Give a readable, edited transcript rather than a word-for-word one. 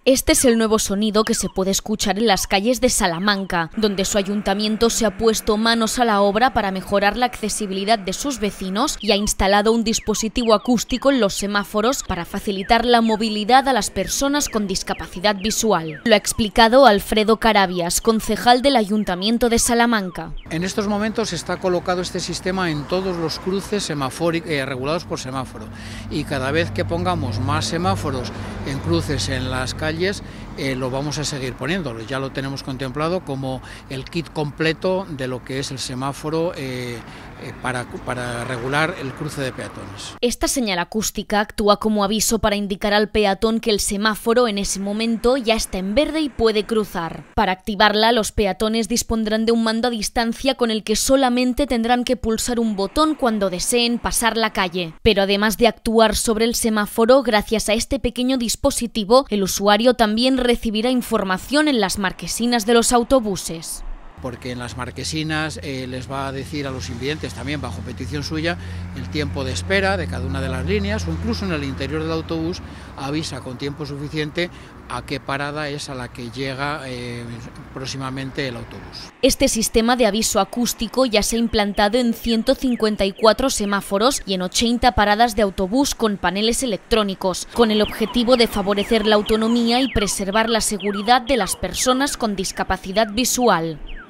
Este es el nuevo sonido que se puede escuchar en las calles de Salamanca, donde su ayuntamiento se ha puesto manos a la obra para mejorar la accesibilidad de sus vecinos y ha instalado un dispositivo acústico en los semáforos para facilitar la movilidad a las personas con discapacidad visual. Lo ha explicado Alfredo Carabias, concejal del Ayuntamiento de Salamanca. En estos momentos está colocado este sistema en todos los cruces regulados por semáforo, y cada vez que pongamos más semáforos en cruces en las calles lo vamos a seguir poniéndolo. Ya lo tenemos contemplado como el kit completo de lo que es el semáforo para regular el cruce de peatones. Esta señal acústica actúa como aviso para indicar al peatón que el semáforo en ese momento ya está en verde y puede cruzar. Para activarla, los peatones dispondrán de un mando a distancia con el que solamente tendrán que pulsar un botón cuando deseen pasar la calle. Pero además de actuar sobre el semáforo, gracias a este pequeño dispositivo, el usuario también recibirá información en las marquesinas de los autobuses. Porque en las marquesinas les va a decir a los invidentes, también bajo petición suya, el tiempo de espera de cada una de las líneas, o incluso en el interior del autobús avisa con tiempo suficiente a qué parada es a la que llega próximamente el autobús. Este sistema de aviso acústico ya se ha implantado en 154 semáforos y en 80 paradas de autobús con paneles electrónicos, con el objetivo de favorecer la autonomía y preservar la seguridad de las personas con discapacidad visual.